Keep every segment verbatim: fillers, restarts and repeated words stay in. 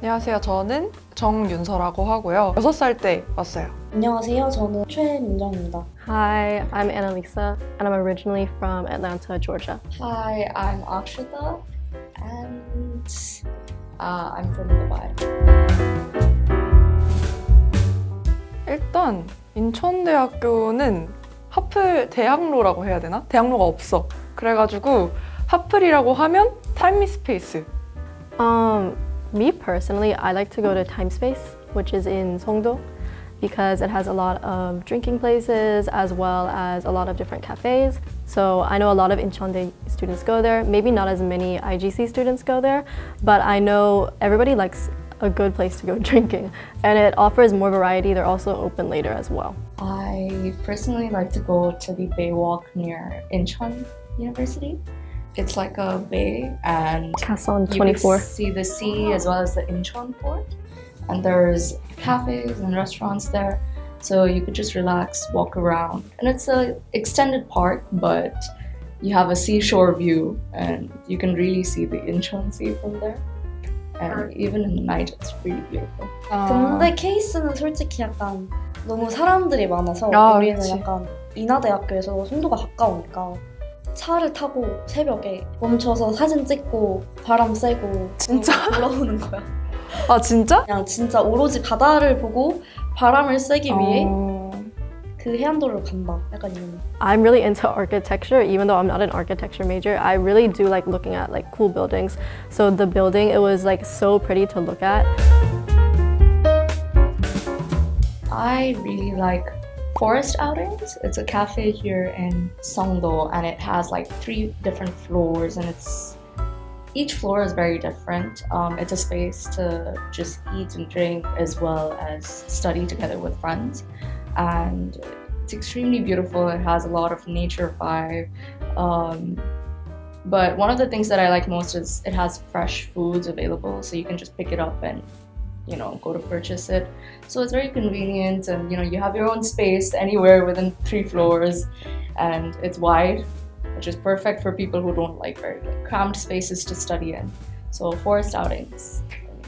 안녕하세요. 저는 정윤서라고 하고요. 여섯 살 때 왔어요. 안녕하세요. 저는 최민정입니다. Hi, I'm Annalisa, and I'm originally from Atlanta, Georgia. Hi, I'm Akshita, and uh, I'm from Dubai. 일단 인천대학교는 하플 대학로라고 해야 되나? 대학로가 없어. 그래가지고 하플이라고 하면 타임 스페이스. Um, me personally, I like to go to Time Space, which is in Songdo, because it has a lot of drinking places as well as a lot of different cafes. So I know a lot of Incheondae students go there. Maybe not as many I G C students go there, but I know everybody likes a good place to go drinking, and it offers more variety. They're also open later as well. I personally like to go to the Bay Walk near Incheon University. It's like a bay, and Kason you twenty-four. can see the sea as well as the Incheon port. And there's cafes and restaurants there, so you could just relax, walk around. And it's an extended park, but you have a seashore view, and you can really see the Incheon Sea from there. And even in the night, it's really beautiful. 근데 케이스는 솔직히 약간 너무 사람들이 많아서 아, 우리는 그치. 약간 인하대학교에서 송도가 가까우니까 차를 타고 새벽에 멈춰서 사진 찍고 바람 쐬고 진짜? 돌아오는 거야. 아 진짜? 그냥 진짜 오로지 바다를 보고 바람을 쐬기 위해 어... 그 해안도로를 간다. 약간 이런. I'm really into architecture, even though I'm not an architecture major. I really do like looking at like cool buildings. So the building, it was like so pretty to look at. I really like Forest Outings. It's a cafe here in Songdo, and it has like three different floors, and it's each floor is very different. Um, it's a space to just eat and drink as well as study together with friends, and it's extremely beautiful. It has a lot of nature vibe. Um, but one of the things that I like most is it has fresh foods available, so you can just pick it up and you know, go to purchase it. So it's very convenient, and you know, you have your own space anywhere within three floors, and it's wide, which is perfect for people who don't like very like, cramped spaces to study in. So Forest Outings.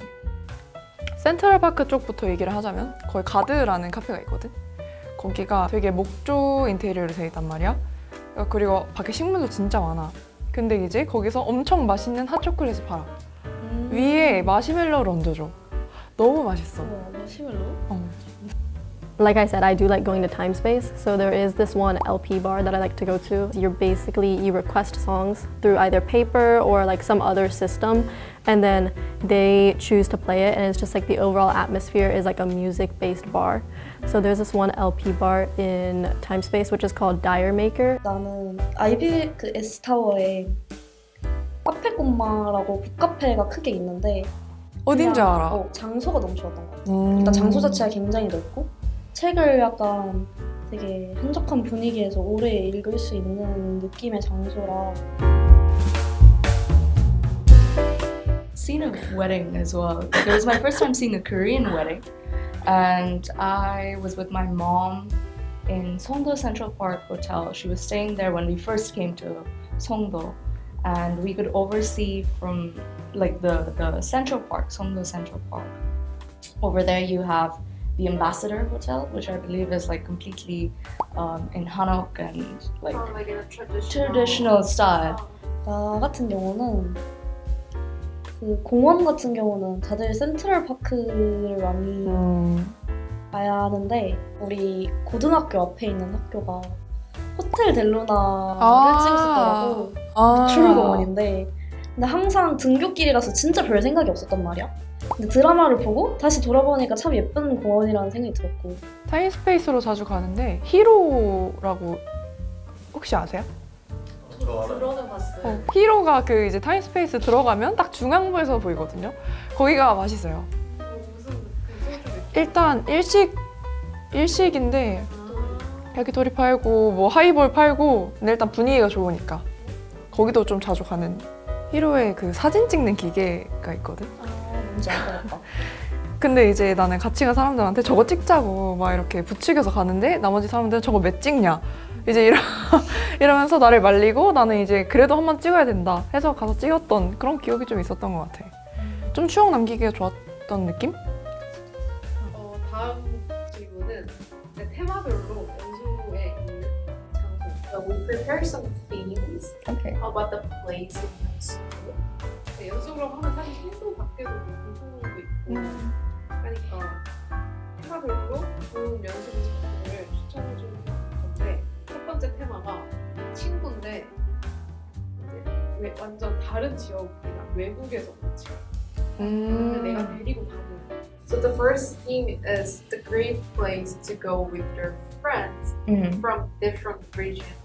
센트럴파크 쪽부터 얘기를 하자면 거기 가드라는 카페가 있거든? 거기가 되게 목조 인테리어로 되어 있단 말이야. 그리고 밖에 식물도 진짜 많아. 근데 이제 거기서 엄청 맛있는 핫초콜릿을 팔아. 음. 위에 마시멜로우를 얹어줘. 너무 맛있어. 어, 마시멜로? 어. Like I said, I do like going to Time Space. So there is this one L P bar that I like to go to. You're basically, you request songs through either paper or like some other system, and then they choose to play it, and it's just like the overall atmosphere is like a music-based bar. So there's this one L P bar in Time Space which is called Dire Maker. 나는 아이비 그 S타워에 카페꼬마라고 북카페가 크게 있는데 어딘지 그냥, 알아. 어, 장소가 너무 좋았던 것 같아. 음. 일단 장소 자체가 굉장히 넓고 책을 약간 되게 한적한 분위기에서 오래 읽을 수 있는 느낌의 장소라. Seen a wedding as well. It was my first time seeing a Korean wedding, and I was with my mom in Songdo Central Park Hotel. She was staying there when we first came to Songdo, and we could oversee from like the, the Central Park, Songdo Central Park. Over there you have the Ambassador Hotel, which I believe is like completely um, in Hanok and like, Oh, like in a traditional, traditional style. 나 같은 경우는 그 공원 같은 경우는 다들 센트럴 파크를 많이 음. 가야 하는데 우리 고등학교 앞에 있는 학교가 호텔 델루나를 아. 찍었었더라고. 아. 주물공원인데 근데 항상 등굣길이라서 진짜 별 생각이 없었단 말이야. 근데 드라마를 보고 다시 돌아보니까 참 예쁜 공원이라는 생각이 들었고. 타임스페이스로 자주 가는데 히로라고 혹시 아세요? 들어는 봤어요. 어, 히로가 그 이제 타임스페이스 들어가면 딱 중앙부에서 보이거든요. 거기가 맛있어요. 어, 무슨 그 소주 일단 일식 일식인데 야키토리 팔고 뭐 하이볼 팔고 근데 일단 분위기가 좋으니까 거기도 좀 자주 가는. 히로의 그 사진 찍는 기계가 있거든. 아 뭔지 알 것 같다. 근데 이제 나는 같이 간 사람들한테 저거 찍자고 막 이렇게 부추겨서 가는데 나머지 사람들은 저거 왜 찍냐 이제 이러, 이러면서 나를 말리고 나는 이제 그래도 한번 찍어야 된다 해서 가서 찍었던 그런 기억이 좀 있었던 것 같아. 좀 추억 남기기가 좋았던 어떤 느낌? 어, 다음 질문은 네, 테마별로 연수에 있는 장소. So we prepare some themes Okay. about the place in 연수. 네, 연수로 하면 사실 신도 밖에도 공통도 있고 하니까 테마별로 좋은 연수 장소를 추천해 주는 건데 첫 번째 테마가 친구인데 이제 왜- 완전 다른 지역이나 외국에서 온 친구. 근데 내가 데리고 다니는. So the first theme is the great place to go with your friends Mm. from different regions